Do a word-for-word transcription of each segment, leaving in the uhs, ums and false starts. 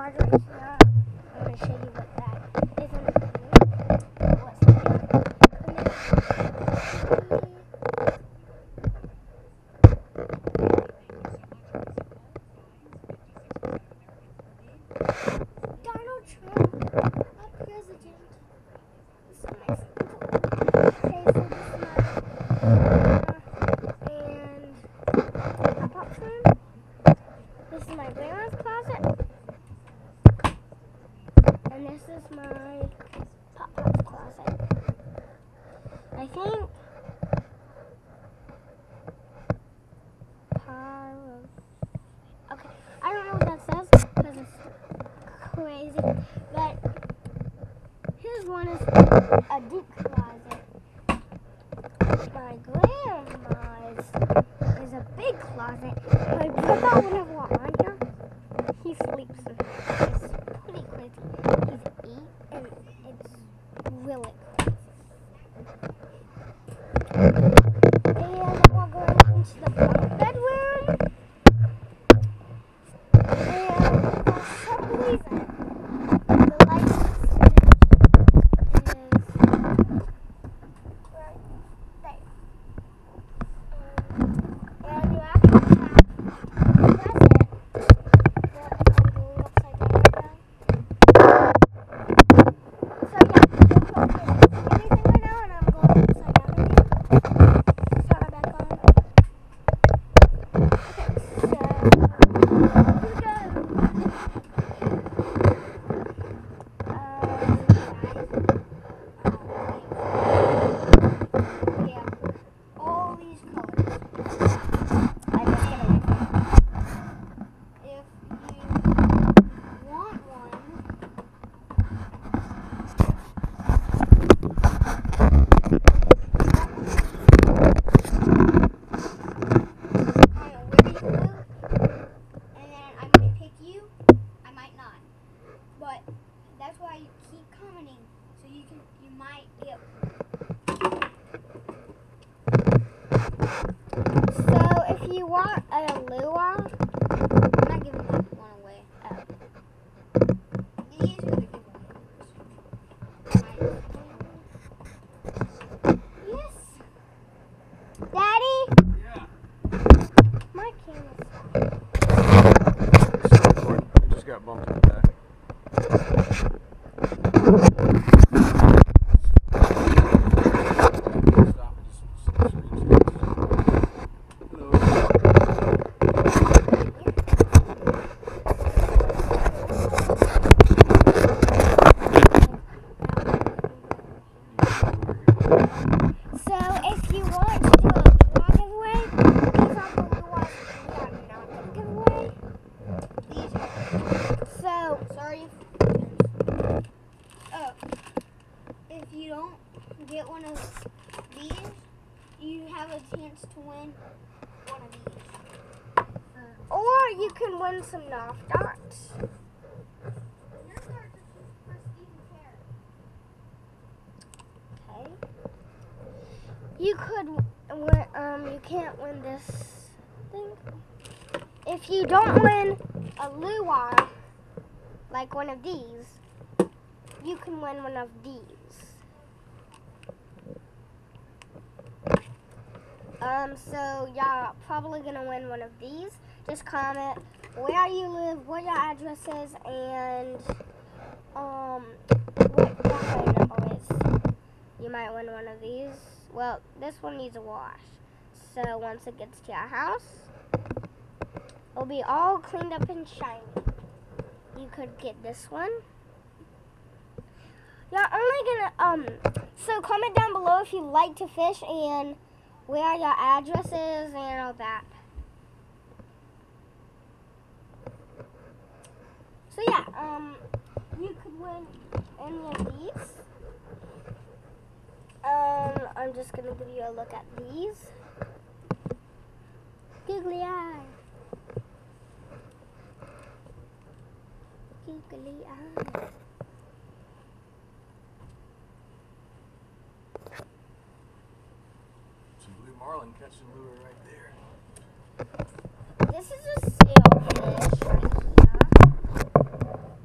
closet is not. I'm going to show you what that is under here. What's in here. Donald Trump, our president. This is my okay, so this is my and my pop's room. This is my grandma's closet. And this is my pop-pop's closet. I think okay, I don't know what that says because it's crazy, but his one is a deep closet. My grandma's is a big closet. My grandpa would have one on here. He sleeps in it. It's pretty crazy. He's eight and it's really crazy. And we'll go into the bunk bedroom. And for some reason, the light switch is right there. And you actually have a present that I'm going upside down right now. So yeah, you can't see anything right now, and I'm going upside down again. Turn it back on. Okay, so here we go. Um, yeah, all these colors. I'm just gonna look at them. If you want one, I'm a really blue, and then I might pick you, I might not. But that's why you keep commenting, so you can you might get So if you want a lure, I'm not giving that one away. Oh. These are the giveaways. Yes. Daddy? Yeah. My camera's Still recording. I just got bumped in the back. Stop and just screen share. Hello. So if you want to do a draw giveaway, these are the lures we are not going to give away. These are. So, sorry. Oh, if you don't get one of these, you have a chance to win one of these. Or you can win some Nerf darts. Nerf darts are for Stephen Kerr. Okay. You could win, um, you can't win this thing. If you don't win a lure, like one of these, you can win one of these. Um, so y'all probably gonna win one of these. Just comment where you live, what your address is, and um, what your phone number is. You might win one of these. Well, this one needs a wash. So once it gets to your house, it'll be all cleaned up and shiny. You could get this one. You're only gonna, um, so comment down below if you like to fish and where your address is and all that. So yeah, um, you could win any of these. Um, I'm just gonna give you a look at these. Googly eye. Googly eye. Some blue marlin catching lure right there. This is a sailfish right here.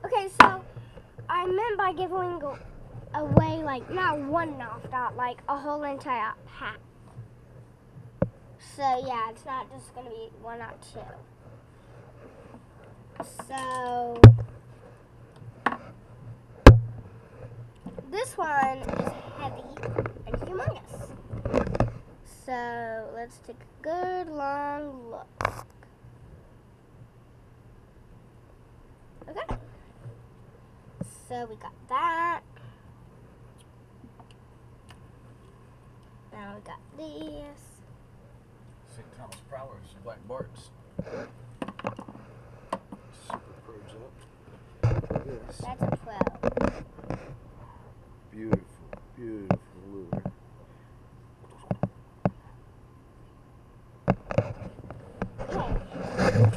Okay, so I meant by giving away, like, not one knocked out, like a whole entire pack. So, yeah, it's not just going to be one or two. So, this one is heavy and humongous. So, let's take a good long look. Okay. So, we got that. Now we got this. Saint Thomas Prowler's Black Barks. Super probes up. This. That's a twelve. Beautiful, beautiful lure. Okay.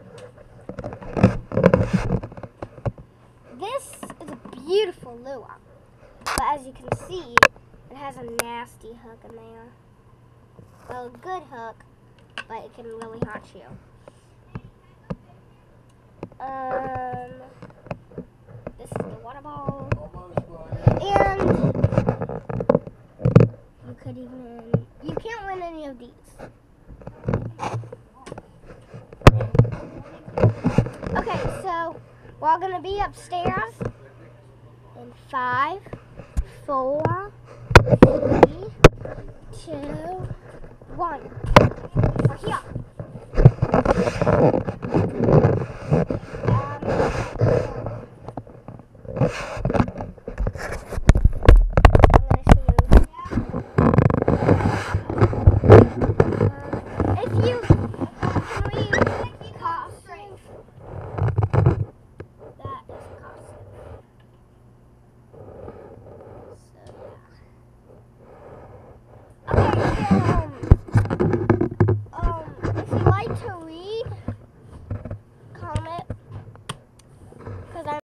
This is a beautiful lure. But as you can see, it has a nasty hook in there. Well, a good hook, but it can really hurt you. Um, this is the water ball. And you could even, you can't win any of these. Okay, so we're all going to be upstairs in five, four, three, two, one. We're here.